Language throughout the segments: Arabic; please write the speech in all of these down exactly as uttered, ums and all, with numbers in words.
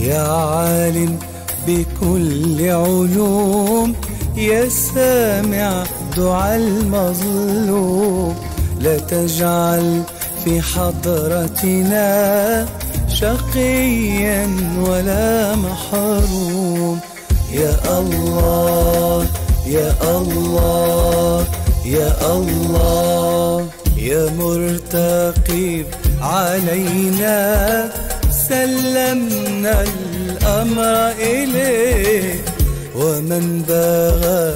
يا عالم بكل علوم، يا سامع دعاء المظلوم، لا تجعل في حضرتنا شقيا ولا محروم. يا الله يا الله يا الله، يا مرتقب علينا، سلمنا الأمر إليه، ومن بغى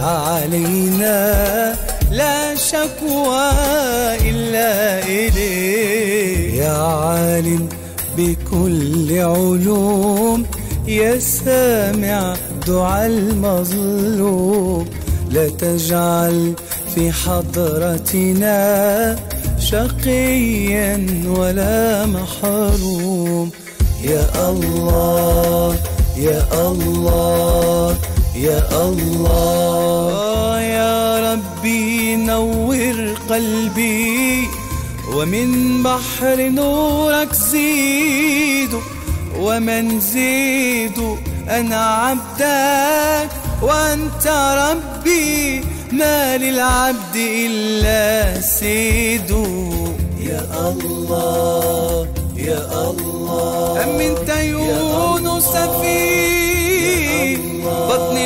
علينا لا شكوى إلا إليه. يا عالم بكل علوم، يا سامع دعاء المظلوم، لا تجعل في حضرتنا شقيا ولا محروم. يا الله يا الله يا الله، يا ربي نور قلبي، ومن بحر نورك زيد، ومن زيد أنا عبدك، وأنت ربي ما للعبد إلا سيد. يا الله يا الله، أمنت يونس في بطن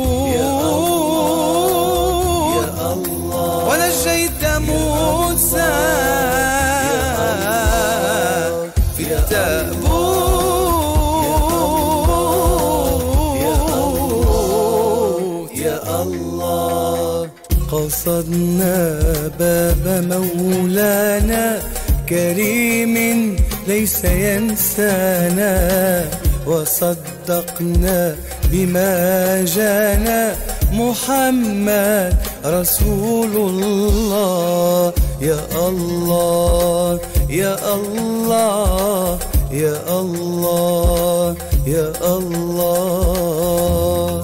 الحوت، ونجيت موسى في التابوت. يا الله، قصدنا باب مولانا كريم ليس ينسانا، وصدقنا بما جانا محمد رسول الله. يا الله يا الله يا الله يا الله،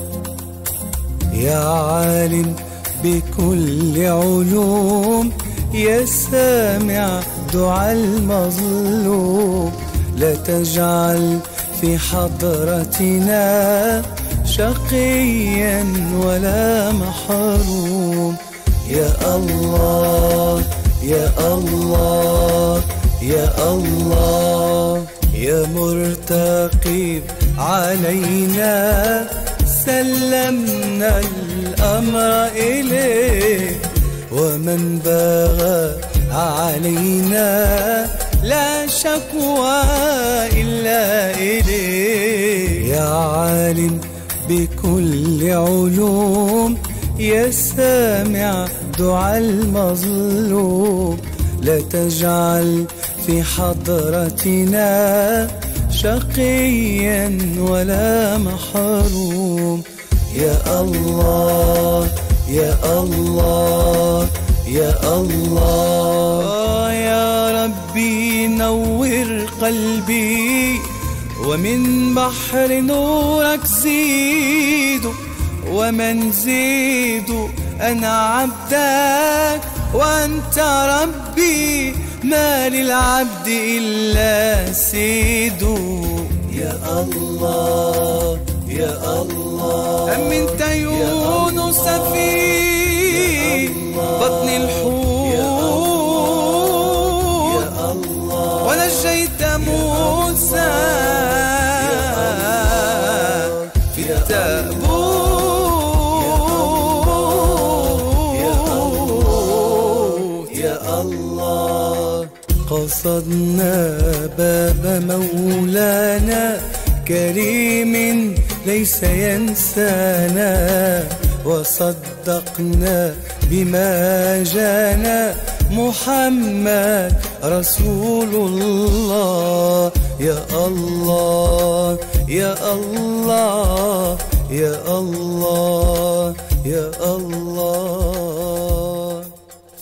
يا عالم بكل علوم، يا سامع دعاء المظلوم، لا تجعل في حضرتنا شقيا ولا محروم. يا الله يا الله يا الله، يا مرتقب علينا، سلمنا الأمر إليه، ومن بغى علينا لا شكوى إلا إليه. يا عالم بكل علوم، يا سامع دعاء المظلوم، لا تجعل في حضرتنا شقيا ولا محروم. يا الله يا الله يا الله، يا ربي نور قلبي، ومن بحر نورك زيد، ومن زيد أنا عبدك، وأنت ربي ما للعبد إلا سيد. يا الله يا الله، أمنت يونس في بطن الحوت، ونجيت موسى في التابوت. يا الله، قصدنا باب مولانا كريم ليس ينسانا، وصدقنا بما جانا محمد رسول الله. يا الله يا الله يا الله يا الله.